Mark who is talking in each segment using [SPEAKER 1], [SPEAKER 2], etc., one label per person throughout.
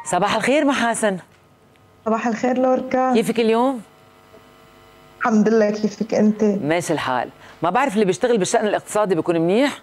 [SPEAKER 1] صباح الخير محاسن.
[SPEAKER 2] صباح الخير لوركا.
[SPEAKER 1] كيفك اليوم؟
[SPEAKER 2] الحمد لله، كيفك انت؟
[SPEAKER 1] ماشي الحال. ما بعرف اللي بيشتغل بالشأن الاقتصادي بيكون منيح؟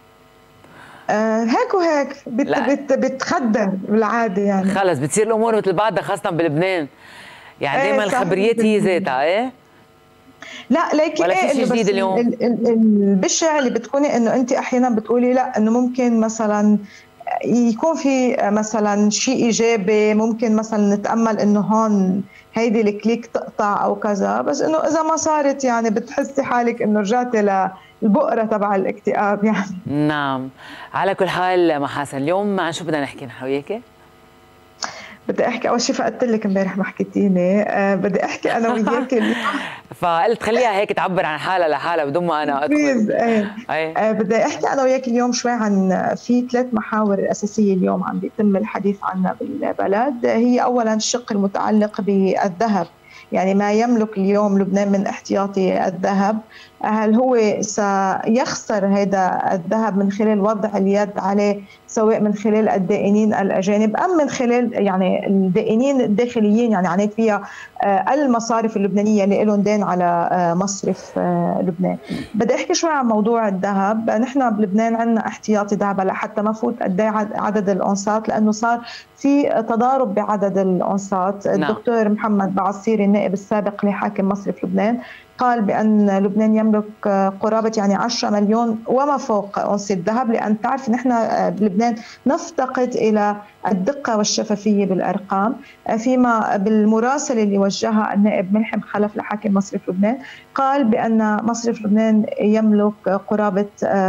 [SPEAKER 2] هيك وهيك بتخدر بالعاده يعني.
[SPEAKER 1] خلص بتصير الامور مثل بعضها خاصة بلبنان. يعني دائما الخبريات هي ذاتها. ايه
[SPEAKER 2] لا ليكي
[SPEAKER 1] ولا في شيء جديد اليوم؟
[SPEAKER 2] البشع اللي بتكوني انه انت احيانا بتقولي لا انه ممكن مثلا يكون في مثلا شيء ايجابي، ممكن مثلا نتامل انه هون هيدي الكليك تقطع او كذا، بس انه اذا ما صارت يعني بتحسي حالك انه رجعتي للبؤره تبع الاكتئاب يعني.
[SPEAKER 1] نعم. على كل حال محاسن، اليوم عن شو بدنا نحكي نحن وياكي؟
[SPEAKER 2] بدي احكي اول شيء، فقدت لك امبارح ما حكيتيني. بدي احكي انا وياك اليوم.
[SPEAKER 1] فقلت خليها هيك تعبر عن حالها لحالها بدون ما انا ادخل.
[SPEAKER 2] بدي احكي انا وياك اليوم شوي عن في 3 محاور اساسيه اليوم عم بيتم الحديث عنها بالبلد. هي اولا الشق المتعلق بالذهب، يعني ما يملك اليوم لبنان من احتياطي الذهب، هل هو سيخسر هذا الذهب من خلال وضع اليد عليه، سواء من خلال الدائنين الأجانب أم من خلال يعني الدائنين الداخليين، يعني عنيت فيها المصارف اللبنانية اللي لهم دين على مصرف لبنان. بدي أحكي شوي عن موضوع الذهب. نحن بلبنان عندنا احتياطي ذهب هلا حتى ما فوت قد عدد الأونصات، لأنه صار في تضارب بعدد الأونصات. الدكتور محمد بعصيري النائب السابق لحاكم مصرف لبنان قال بأن لبنان يملك قرابة يعني 10 مليون وما فوق أونصة ذهب، لأن تعرف نحن بلبنان نفتقد إلى الدقة والشفافية بالأرقام. فيما بالمراسلة اللي وجهها النائب ملحم خلف لحاكم مصرف لبنان قال بأن مصرف لبنان يملك قرابة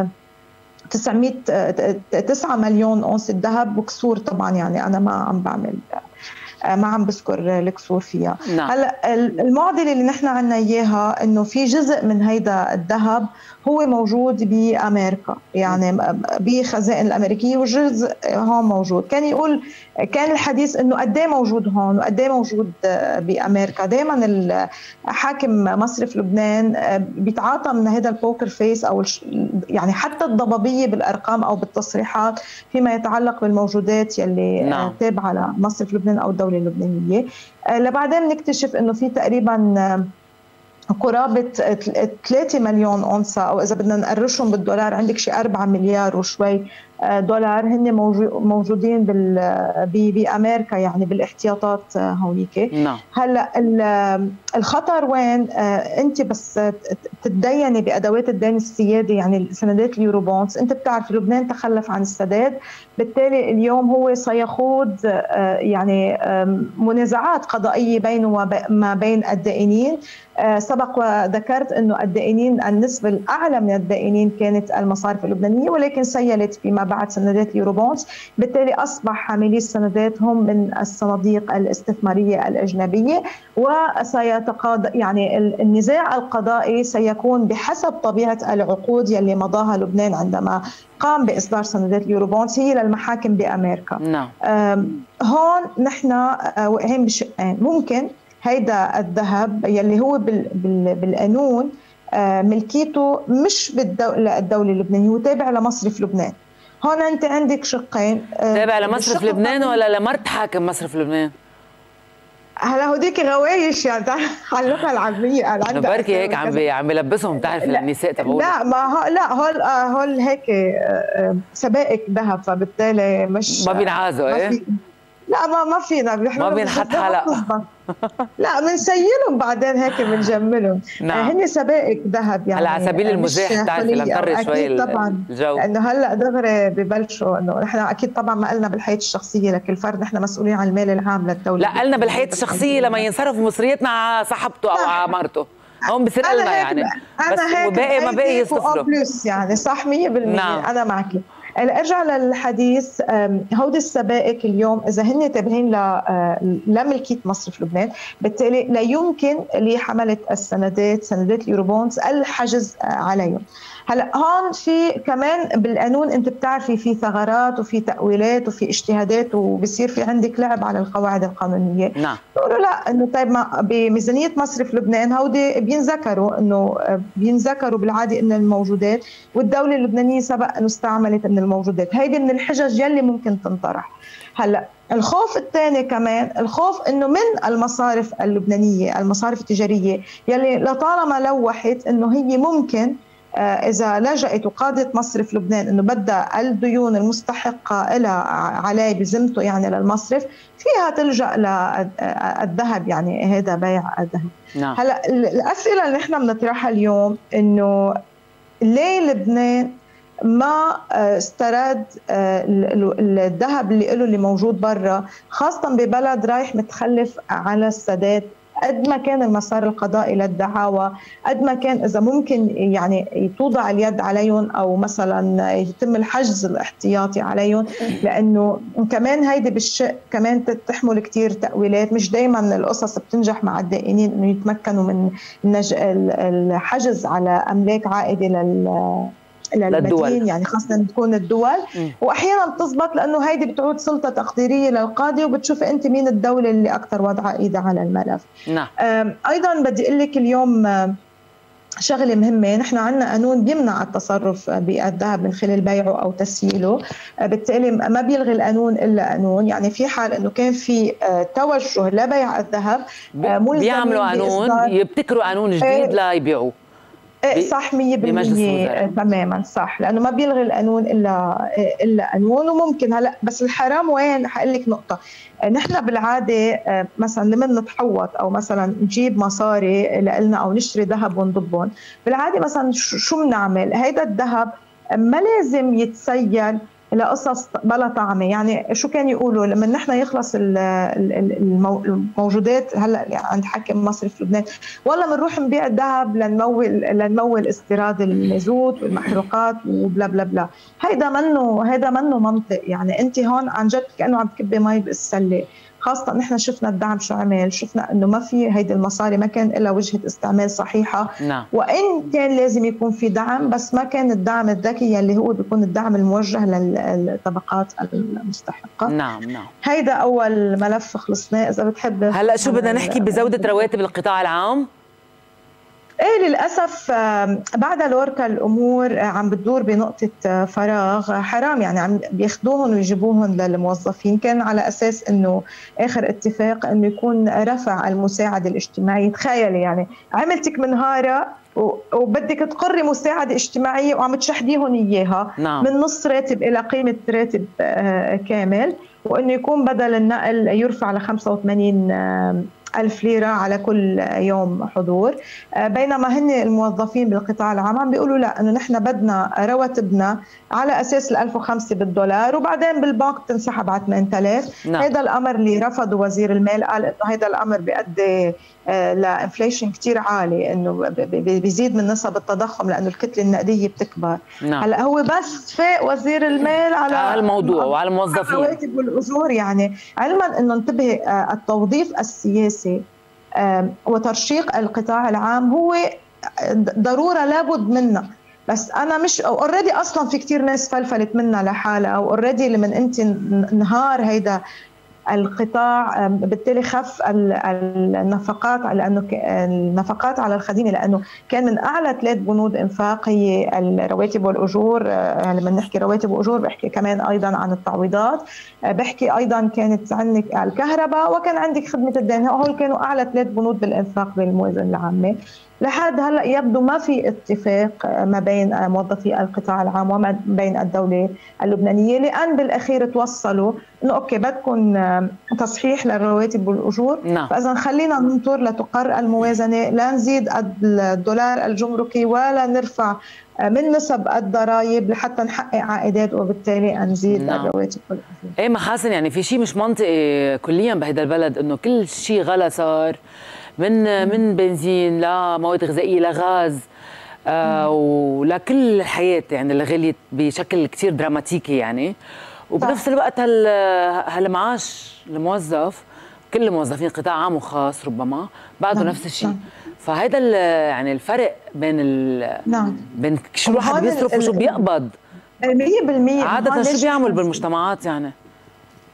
[SPEAKER 2] 9 مليون أونصة ذهب وكسور. طبعا يعني أنا ما عم بذكر الكسور فيها. هلا المعضله اللي نحن عنا اياها انه في جزء من هيدا الذهب هو موجود بامريكا، يعني بخزائن الامريكيه، وجزء هون موجود. كان الحديث انه قد ايه موجود هون وقد ايه موجود بامريكا. دائما حاكم مصرف لبنان بيتعاطى من هذا البوكر فيس او يعني حتى الضبابيه بالارقام او بالتصريحات فيما يتعلق بالموجودات يلي تابعه لمصرف لبنان او الدوله اللبنانيه. لبعدين نكتشف انه في تقريبا قرابة 3 مليون أونصة، أو إذا بدنا نقرشهم بالدولار عندك شي 4 مليار وشوي دولار هن موجودين بأمريكا، يعني بالاحتياطات هونيك. هلا الخطر وين؟ أنت بس تتديني بأدوات الدين السيادي، يعني سندات اليورو بونز. أنت بتعرف لبنان تخلف عن السداد، بالتالي اليوم هو سيخوض يعني منازعات قضائية بينه وما بين الدائنين. سبق وذكرت أنه الدائنين النسبة الأعلى من الدائنين كانت المصارف اللبنانية، ولكن سيلت فيما بعد سندات اليورو بونز. بالتالي أصبح حاملي السندات هم من الصناديق الاستثمارية الأجنبية، وسيتقاضى يعني النزاع القضائي سيكون بحسب طبيعة العقود يلي مضاها لبنان عندما قام بإصدار سندات اليورو بونز، هي للمحاكم بأمريكا. هون نحن واقعين بشقين. ممكن هيدا الذهب يلي هو بالقانون ملكيته مش الدولة اللبنانية، هو تابع لمصرف لبنان. هون انت عندك شقين،
[SPEAKER 1] تابع لمصرف لبنان ولا لمرت حاكم مصرف لبنان؟
[SPEAKER 2] هلا هوديك غوايش يعني على اللغه العاميه.
[SPEAKER 1] انا بركي هيك عم بلبسهم تعرف النساء تبعول.
[SPEAKER 2] لا ما لا هول هيك سبائك ذهب، فبالتالي مش
[SPEAKER 1] ما بينعازوا. ايه
[SPEAKER 2] لا ما فينا
[SPEAKER 1] ما بينحط حلق.
[SPEAKER 2] لا بنسيلهم بعدين هيك بنجملهم. هن سبائك ذهب يعني.
[SPEAKER 1] هلا على سبيل المزاح بتعرفي لنطر شوي
[SPEAKER 2] طبعا
[SPEAKER 1] الجو،
[SPEAKER 2] لانه هلا دغري ببلشوا انه نحن اكيد طبعا ما قلنا بالحياه الشخصيه لكل فرد، نحن مسؤولين عن المال العام للدوله.
[SPEAKER 1] لا قلنا بالحياه الشخصيه لما ينصرف مصرياتنا على صاحبته او على مرته، هون بصير قلنا يعني. بس وباقي ما باقي يصفروا
[SPEAKER 2] بلس يعني صح 100%. انا معك. ارجع للحديث. هودي السبائك اليوم اذا هن تابعين لملكيه مصرف لبنان، بالتالي لا يمكن لحمله سندات اليورو بونز الحجز عليهم. هلا هون في كمان بالقانون انت بتعرفي في ثغرات وفي تاويلات وفي اجتهادات، وبصير في عندك لعب على القواعد القانونيه. بيقولوا لا انه طيب ما بميزانيه مصرف لبنان هودي بينذكروا بالعاده ان الموجودات، والدوله اللبنانيه سبق انه استعملت من الموجودات. هيدي من الحجج يلي ممكن تنطرح. هلا الخوف الثاني كمان الخوف انه من المصارف اللبنانيه، المصارف التجاريه يلي لطالما لوحت انه هي ممكن اذا لجأت وقادت مصرف لبنان انه بدها الديون المستحقه لها عليه بذمته يعني للمصرف فيها تلجأ للذهب، يعني هذا بيع الذهب.
[SPEAKER 1] نعم.
[SPEAKER 2] هلا الاسئله اللي نحن بنطرحها اليوم انه ليه لبنان ما استرد الذهب اللي له اللي موجود برا، خاصة ببلد رايح متخلف على السداد. قد ما كان المسار القضائي للدعاوى، قد ما كان إذا ممكن يعني توضع اليد عليهم أو مثلا يتم الحجز الاحتياطي عليهم، لأنه كمان هيدي بالشق كمان تحمل كتير تأويلات. مش دايما القصص بتنجح مع الدائنين إنه يتمكنوا من الحجز على أملاك عائدة للمدين، يعني خاصة تكون الدول. واحيانا بتزبط لانه هيدي بتعود سلطه تقديريه للقاضي وبتشوف انت مين الدوله اللي اكثر وضعها ايدها على الملف.
[SPEAKER 1] نعم.
[SPEAKER 2] ايضا بدي اقول لك اليوم شغله مهمه، نحن عندنا قانون بيمنع التصرف بالذهب من خلال بيعه او تسييله، بالتالي ما بيلغي القانون الا قانون. يعني في حال انه كان في توجه لبيع الذهب
[SPEAKER 1] بيعملوا قانون، يبتكروا قانون جديد ليبيعوه.
[SPEAKER 2] صح 100% تماما صح، لانه ما بيلغي القانون الا قانون. وممكن هلا بس الحرام وين، حقول لك نقطه. نحن بالعاده مثلا لما نتحوط او مثلا نجيب مصاري لنا او نشتري ذهب ونضبهم، بالعاده مثلا شو بنعمل؟ هيدا الذهب ما لازم يتسيل لقصص بلا طعمه. يعني شو كان يقولوا لما نحن يخلص الموجودات هلا عند حاكم مصرف لبنان، والله بنروح نبيع الذهب لنمول استيراد المازوت والمحروقات وبلا بلا بلا. هيدا منه منطق. يعني انت هون عن جد كانه عم تكبي مي بالسله. خاصة نحن شفنا الدعم شو عمل، شفنا انه ما في هيدي المصاري ما كان لها وجهة استعمال صحيحة.
[SPEAKER 1] نعم.
[SPEAKER 2] وان كان لازم يكون في دعم، بس ما كان الدعم الذكي اللي هو بيكون الدعم الموجه للطبقات المستحقة.
[SPEAKER 1] نعم.
[SPEAKER 2] هيدا اول ملف خلصناه. اذا بتحب
[SPEAKER 1] هلا شو بدنا نحكي بزودة رواتب القطاع العام؟
[SPEAKER 2] ايه للاسف بعد لوركا الامور عم بتدور بنقطه فراغ. حرام يعني عم بياخذوهم ويجيبوهم للموظفين. كان على اساس انه اخر اتفاق انه يكون رفع المساعده الاجتماعيه. تخيلي يعني عملتك منهاره وبدك تقري مساعده اجتماعيه وعم تشحديهم اياها.
[SPEAKER 1] نعم.
[SPEAKER 2] من نص راتب الى قيمه راتب كامل، وانه يكون بدل النقل يرفع ل 85 ألف ليرة على كل يوم حضور. بينما هن الموظفين بالقطاع العام عم بيقولوا لا، انه نحن بدنا رواتبنا على اساس 1005 بالدولار وبعدين بالبنك تنسحب على 8000.
[SPEAKER 1] نعم.
[SPEAKER 2] هذا الامر اللي رفضه وزير المال، قال انه هذا الامر بيؤدي لانفليشن كتير عالي، انه بيزيد من نسب التضخم لانه الكتله النقديه بتكبر.
[SPEAKER 1] نعم.
[SPEAKER 2] هلا هو بس فاق وزير المال على
[SPEAKER 1] الموضوع وعلى الموظفين
[SPEAKER 2] الرواتب والاجور، يعني علما انه انتبه التوظيف السياسي وترشيق القطاع العام هو ضروره لابد منها. بس انا مش اوريدي اصلا في كتير ناس فلفلت منها لحالها، او اوريدي لما انت انهار هيدا القطاع بالتالي خف النفقات، لانه النفقات على الخدمه، لانه كان من اعلى 3 بنود انفاق هي الرواتب والاجور. لما نحكي رواتب واجور بحكي كمان ايضا عن التعويضات، بحكي ايضا كانت عندك الكهرباء وكان عندك خدمه الدين. هول كانوا اعلى 3 بنود بالانفاق بالموازنه العامه. لحد هلا يبدو ما في اتفاق ما بين موظفي القطاع العام وما بين الدوله اللبنانيه، لان بالاخير توصلوا انه اوكي بدكم تصحيح للرواتب والاجور.
[SPEAKER 1] نعم.
[SPEAKER 2] فاذا خلينا ننطر لتقر الموازنه، لا نزيد الدولار الجمركي ولا نرفع من نسب الضرائب لحتى نحقق عائدات وبالتالي نزيد الرواتب والاجور.
[SPEAKER 1] ايه محاسن، يعني في شيء مش منطقي كليا بهذا البلد، انه كل شيء غلا صار، من بنزين لمواد غذائيه لغاز ولكل الحياه، يعني اللي غليت بشكل كثير دراماتيكي يعني. وبنفس الوقت هالمعاش الموظف، كل الموظفين قطاع عام وخاص ربما بعده نفس الشيء. فهذا يعني الفرق بين بين شو الواحد بيصرف وشو بيقبض
[SPEAKER 2] 100%.
[SPEAKER 1] عاده شو بيعمل بالمجتمعات يعني؟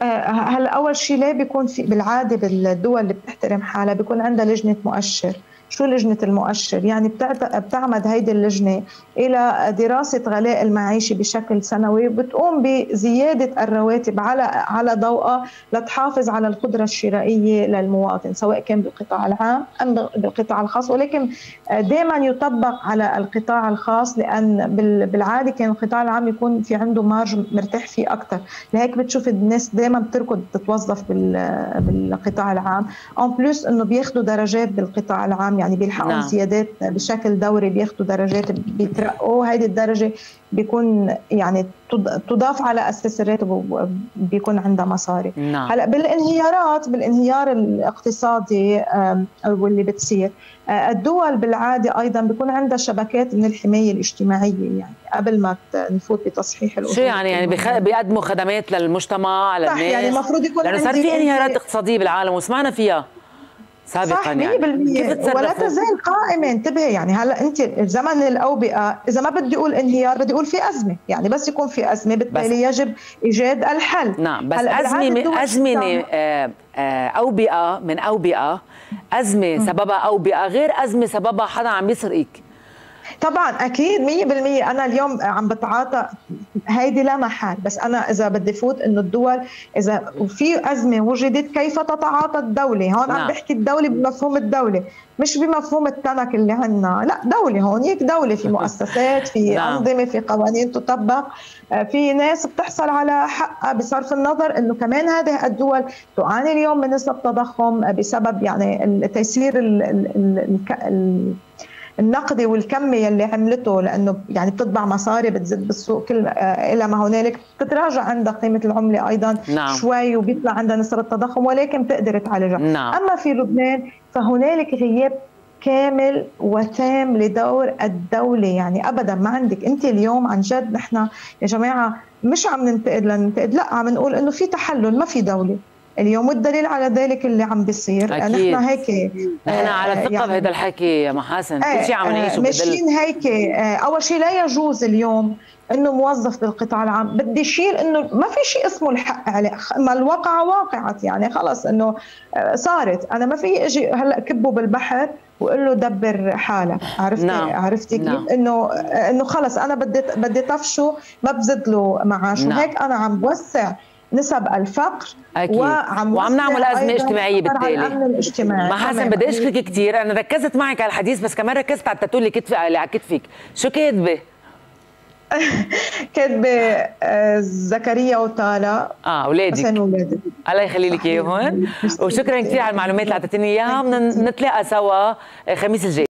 [SPEAKER 2] هلا اول شيء ليه بيكون في بالعاده بالدول اللي بتحترم حالها بيكون عندها لجنه مؤشر. شو لجنة المؤشر؟ يعني بتعمد هيدي اللجنة إلى دراسة غلاء المعيشي بشكل سنوي، وبتقوم بزيادة الرواتب على ضوءها لتحافظ على القدرة الشرائية للمواطن، سواء كان بالقطاع العام أم بالقطاع الخاص. ولكن دائما يطبق على القطاع الخاص، لأن بالعادة كان القطاع العام يكون في عنده مارج مرتاح فيه أكثر، لهيك بتشوف الناس دائما بتركض تتوظف بالقطاع العام. ان بلس انه بياخذوا درجات بالقطاع العام، يعني بيلحقوا زيادات بشكل دوري، بياخذوا درجات بيترقوا، هيدي الدرجه بيكون يعني تضاف على اساس الراتب، بيكون عندها مصاري. هلا بالانهيار الاقتصادي واللي بتصير، الدول بالعاده ايضا بيكون عندها شبكات من الحمايه الاجتماعيه، يعني قبل ما نفوت بتصحيح الأصول.
[SPEAKER 1] شو يعني بيقدموا خدمات للمجتمع للناس؟
[SPEAKER 2] يعني المفروض يكون
[SPEAKER 1] لانه صار في انهيارات اقتصاديه بالعالم وسمعنا فيها سابقا.
[SPEAKER 2] صح 100%. يعني ولا تزال قائمه. انتبهي، يعني هلا انت زمن الاوبئه، اذا ما بدي اقول انهيار بدي اقول في ازمه، يعني بس يكون في ازمه بالتالي يجب ايجاد الحل.
[SPEAKER 1] نعم، بس ازمه اوبئه من اوبئه، ازمه سببها اوبئه غير ازمه سببها حدا عم يسرقك.
[SPEAKER 2] طبعا اكيد 100%. انا اليوم عم بتعاطى هيدي لا محال، بس انا اذا بدي فوت انه الدول اذا في ازمه وجدت كيف تتعاطى الدوله. هون عم بحكي الدوله بمفهوم الدوله، مش بمفهوم التنك اللي عندنا، لا دولة هونيك دولة، في مؤسسات، في أنظمة، في قوانين تطبق، في ناس بتحصل على حقها، بصرف النظر انه كمان هذه الدول تعاني اليوم من نسب تضخم بسبب يعني التيسير النقدي والكمي اللي عملته، لانه يعني بتطبع مصاري بتزيد بالسوق كل الى ما هنالك، بتتراجع عندها قيمه العمله ايضا شوي، وبيطلع عندها نسبه التضخم، ولكن بتقدر تعالجها. اما في لبنان فهنالك غياب كامل وتام لدور الدوله، يعني ابدا ما عندك انت اليوم. عن جد نحن يا جماعه مش عم ننتقد لا، عم نقول انه في تحلل، ما في دوله اليوم، والدليل على ذلك اللي عم بيصير.
[SPEAKER 1] أكيد.
[SPEAKER 2] نحن هيك
[SPEAKER 1] نحن على ثقه يعني بهذا الحكي يا محاسن، كل شيء عم نعيشه
[SPEAKER 2] ماشيين هيك. اول شيء لا يجوز اليوم انه موظف بالقطاع العام بدي يشيل انه ما في شيء اسمه الحق عليه، ما الواقعه واقعت، يعني خلص انه صارت. انا ما في اجي هلا كبه بالبحر وقول له دبر حالك، عرفتي كيف؟ انه خلص انا بدي طفشه، ما بزد له معاش. وهيك انا عم بوسع نسب الفقر،
[SPEAKER 1] وعم نعمل أزمة اجتماعية بالتالي. محاسن بدي أشكرك كثير، أنا ركزت معك على الحديث بس كمان ركزت على التاتو اللي على كتفك. شو كاتبة؟
[SPEAKER 2] كاتبة زكريا وطالع
[SPEAKER 1] أولادك. الله يخلي لك إياهم. وشكرا كثير على المعلومات اللي أعطيتيني إياها. نتلاقى سوا الخميس الجاي.